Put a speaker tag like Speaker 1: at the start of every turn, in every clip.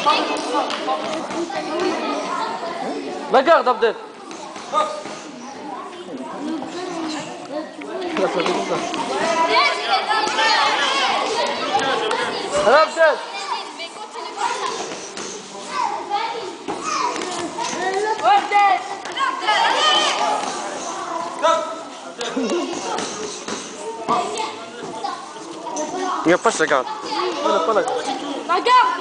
Speaker 1: La garde, Abdel. Allez, Abdel. Il n'y a pas sa garde. Il n'y a pas la garde.
Speaker 2: La garde.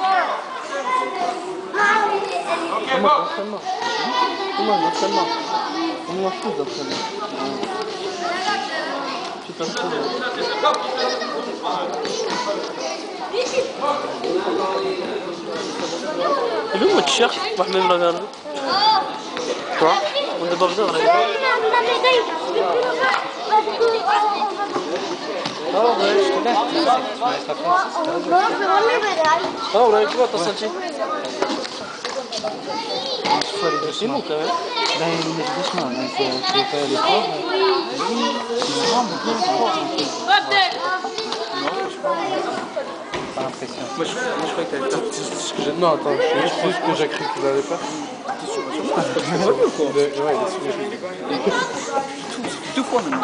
Speaker 1: Comment d'entraînement? Comment d'entraînement? Comment je fais d'entraînement? Petit entraînement. Il est où mon t-shirt? Mohamed me l'a gardé. Quoi? On n'a pas besoin de regarder. Ah ouais, je te laisse. Ah ouais, tu vois, t'as senti? C'est bon quand même.
Speaker 3: Ben, il met doucement, donc tu veux faire l'effort. Pas l'impression.
Speaker 1: Moi je croyais qu'elle était. Non, attends, c'est juste que j'ai cru qu'il allait pas. T'es sûr? Ouais, il est deux fois maintenant.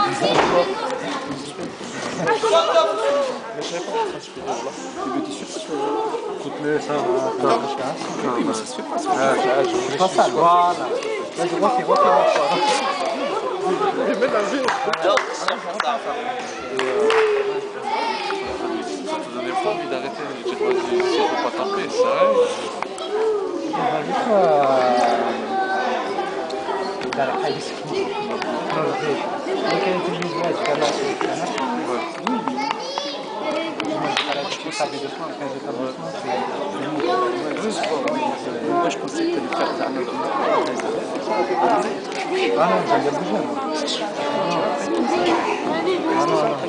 Speaker 1: Mais je savais pas que ça se faisait là. Il était sûr. Écoute-le, ça va. Oui, mais ça se fait pas.
Speaker 3: Je pense à voilà. Là, je vois qu'il refait la fois.
Speaker 1: Il met la vie. Ça te donnait pas envie d'arrêter. Tu te dis, si je veux pas taper, c'est vrai.
Speaker 3: ده حاجة ممكن تلبس واجب كما
Speaker 1: Moi je pensais que tu allais faire ça.
Speaker 3: Ah non, j'aime bien bouger. Ah non, non.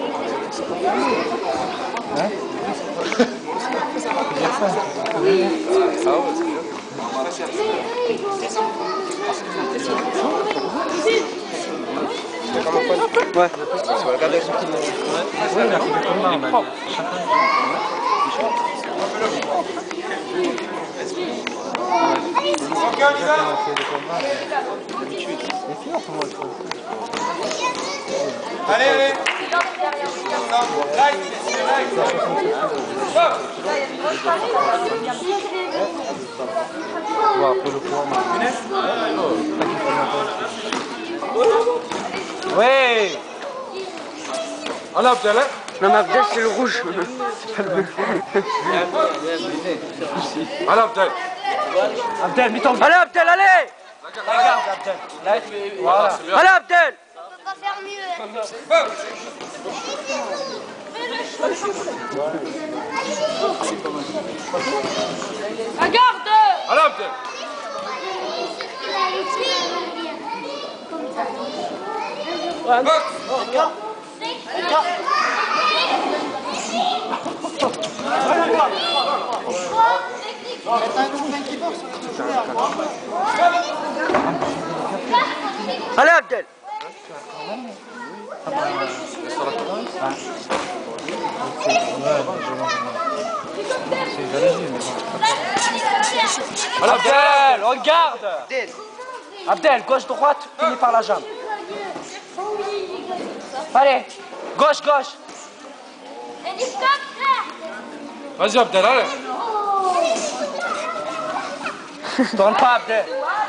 Speaker 3: Hein? C'est bien ça.
Speaker 1: Ah ouais, c'est bien.
Speaker 3: Ouais. Regardez ce qu'il est. Oui, il a fait comme ça, on a
Speaker 4: Allez, allez.
Speaker 3: Ouais.
Speaker 1: On a Abdel, hein?
Speaker 5: Non mais Abdel c'est le rouge.
Speaker 1: Allez Abdel.
Speaker 3: Abdel, mets-toi.
Speaker 5: Allez Abdel, allez.
Speaker 3: Regarde Abdel. Là, voilà.
Speaker 5: Allez Abdel.
Speaker 2: On peut pas faire mieux. La garde.
Speaker 1: Allez Abdel.
Speaker 5: Allez Abdel.
Speaker 3: Allez Abdel, regarde. Abdel, gauche-droite, finis par la jambe. Allez, gauche-gauche.
Speaker 1: Vas-y Abdel, allez.
Speaker 3: Tourne pas Abdel.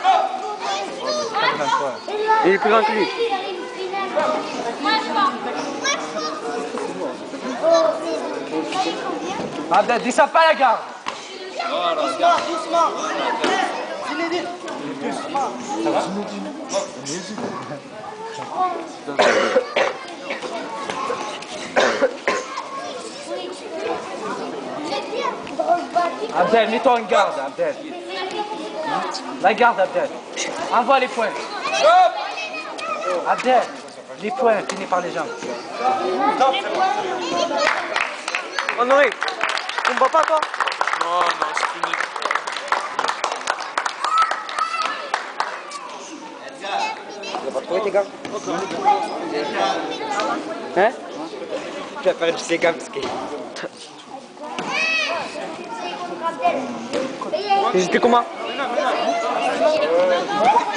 Speaker 5: Il est plus grand que lui.
Speaker 3: Abdel, descends pas la garde.
Speaker 4: Doucement.
Speaker 3: Abdel, mets-toi en garde, Abdel. La garde, Abdel. Envoie les points. Abdel, les points, finis par les jambes.
Speaker 5: Honoré, on ne va pas toi?
Speaker 1: Non, non, c'est fini.
Speaker 5: Tu vas pas trouver tes gars? Hein? Tu vas faire du Sega parce que... Ils étaient comment?